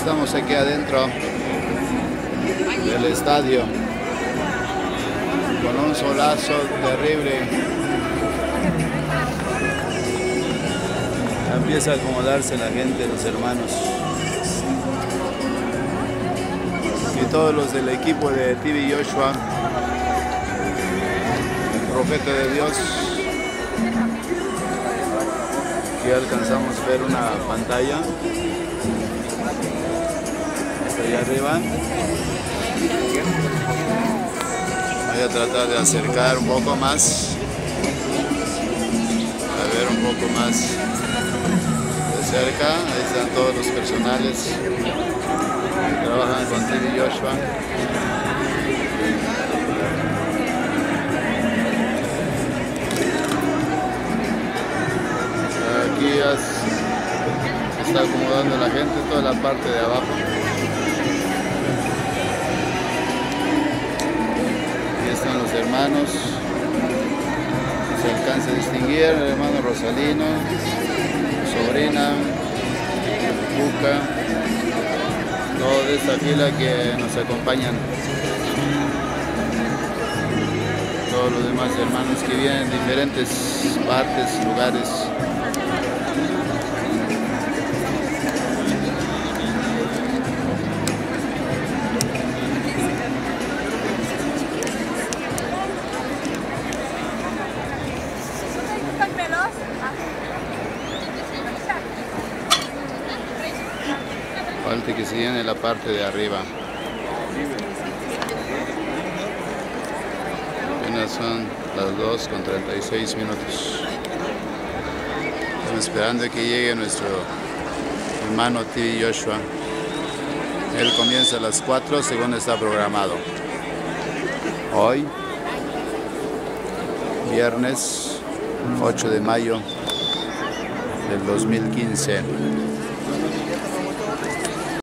estamos aquí adentro del estadio con un solazo terrible. Ya empieza a acomodarse la gente, los hermanos y todos los del equipo de TV Joshua, el profeta de Dios. Aquí alcanzamos a ver una pantalla allá arriba. Voy a tratar de acercar un poco más, a ver un poco más de cerca. Ahí están todos los personales que trabajan con TV Joshua. Aquí ya se está acomodando la gente, toda la parte de abajo. Aquí están los hermanos. Se alcanza a distinguir el hermano Rosalino, sobrina, Buca, toda esta fila que nos acompañan. Todos los demás hermanos que vienen de diferentes partes, lugares. Falta que se llene la parte de arriba. Apenas son las 2:36. Estamos esperando que llegue nuestro hermano TV Joshua. Él comienza a las 4 según está programado. Hoy, viernes 8 de mayo del 2015.